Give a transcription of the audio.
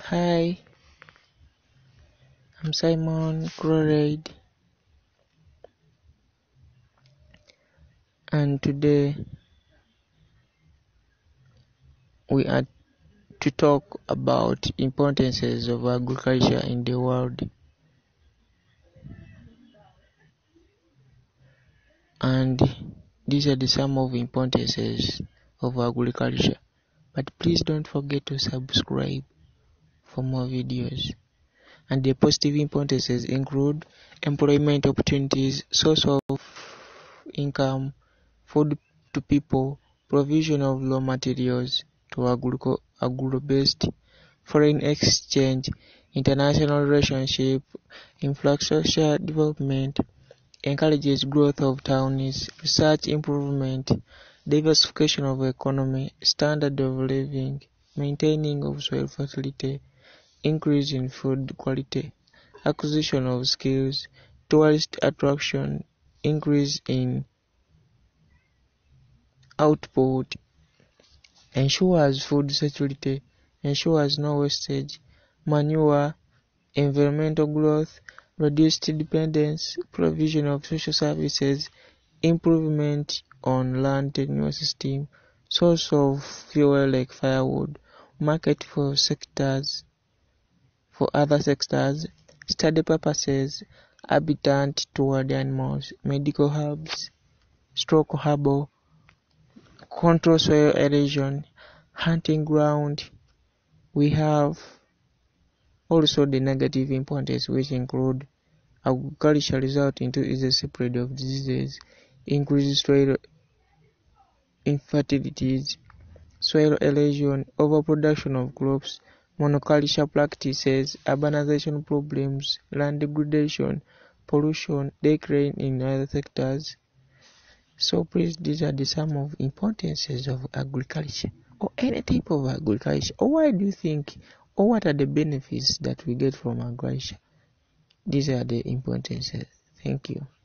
Hi, I'm Simon Crowraid, and today we are to talk about importances of agriculture in the world. And these are the some of importances of agriculture. But please don't forget to subscribe for more videos. And the positive importances include employment opportunities, source of income, food to people, provision of raw materials to agro-based, foreign exchange, international relationship, infrastructure development, encourages growth of towns, research improvement, diversification of economy, standard of living, maintaining of soil fertility, increase in food quality, acquisition of skills, tourist attraction, increase in output, ensures food security, ensures no wastage, manure, environmental growth, reduced dependence, provision of social services, improvement on land tenure system, source of fuel like firewood, market for other sectors, study purposes, habitat toward animals, medical herbs, stroke herbal, control soil erosion, hunting ground. We have also the negative importance, which include agriculture result into the spread of diseases, increased soil infertilities, soil erosion, overproduction of crops, monoculture practices, urbanization problems, land degradation, pollution, decline in other sectors. So please, these are the some of importances of agriculture or any type of agriculture. Or why do you think, or what are the benefits that we get from agriculture? These are the importances. Thank you.